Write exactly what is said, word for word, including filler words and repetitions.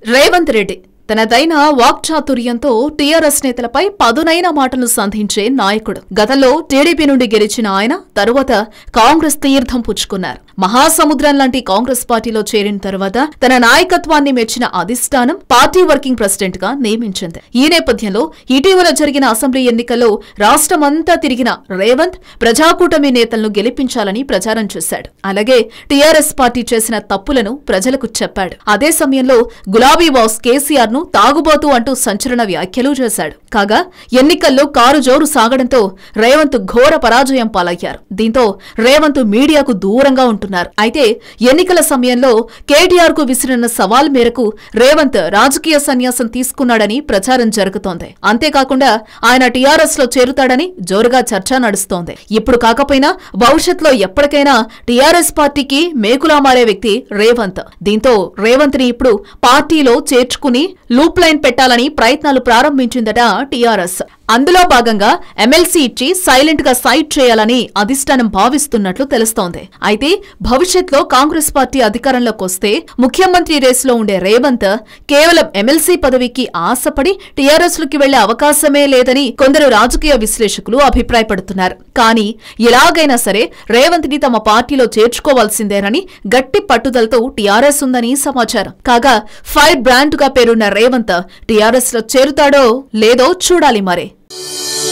రేవంత్ రెడ్డి తనదైన వాక్చాతుర్యంతో టీఆర్ఎస్ నేతలపై పదునైన మాటలు సంధించే నాయకుడు. గతంలో టీడీపీ నుండి గెలిచిన ఆయన తరువాత కాంగ్రెస్ తీర్థం పుచ్చుకున్నారు. మహాసముద్రం లాంటి కాంగ్రెస్ పార్టీలో చేరిన తరువాత తన నాయకత్వాన్ని మెచ్చిన అధిష్టానం పార్టీ వర్కింగ్ ప్రెసిడెంట్ గా నియమించింది. ఈ నేపథ్యంలో ఇటీవల జరిగిన అసెంబ్లీ ఎన్నికల్లో రాష్ట్రమంతా తిరిగిన రేవంత్ ప్రజాకూటమి నేతలను గెలిపించాలని ప్రచారం చేశాడు. అలాగే టీఆర్ఎస్ పార్టీ చేసిన తప్పులను ప్రజలకు చెప్పాడు. అదే సమయంలో గులాబీ బాస్ కేసీఆర్ ను తాగుబోతూ అంటూ సంచలన వ్యాఖ్యలు చేశాడు. కాగా ఎన్నికల్లో కారు జోరు సాగడంతో రేవంత్ ఘోర పరాజయం పాలయ్యారు. దీంతో రేవంత్ మీడియాకు దూరంగా ఉంటున్నారు. అయితే ఎన్నికల సమయంలో కేటీఆర్ కు విసిరిన సవాల్ మేరకు రేవంత్ రాజకీయ సన్యాసం తీసుకున్నాడని ప్రచారం జరుగుతోంది. అంతేకాకుండా ఆయన టీఆర్ఎస్ లో చేరుతాడని జోరుగా చర్చ నడుస్తోంది. ఇప్పుడు కాకపోయినా భవిష్యత్తులో ఎప్పటికైనా టీఆర్ఎస్ పార్టీకి మేకులా మారే వ్యక్తి రేవంత్. దీంతో రేవంత్ ని ఇప్పుడు పార్టీలో చేర్చుకుని లూప్ లైన్ పెట్టాలని ప్రయత్నాలు ప్రారంభించిందట టీఆర్ఎస్. అందులో భాగంగా ఎమ్మెల్సీ ఇచ్చి సైలెంట్ గా సైడ్ చేయాలని అధిష్టానం భావిస్తున్నట్లు తెలుస్తోంది. అయితే భవిష్యత్తులో కాంగ్రెస్ పార్టీ అధికారంలోకి వస్తే ముఖ్యమంత్రి రేసులో ఉండే రేవంత్ కేవలం ఎమ్మెల్సీ పదవికి ఆశపడి టీఆర్ఎస్ లోకి వెళ్లే అవకాశమే లేదని కొందరు రాజకీయ విశ్లేషకులు అభిప్రాయపడుతున్నారు. కానీ ఎలాగైనా సరే రేవంత్ ని తమ పార్టీలో చేర్చుకోవాల్సిందేనని గట్టి పట్టుదలతో టీఆర్ఎస్ ఉందని సమాచారం. కాగా ఫైర్ బ్రాండ్ గా పేరున్న రేవంత్ టీఆర్ఎస్ లో చేరుతాడో లేదో చూడాలి మరి.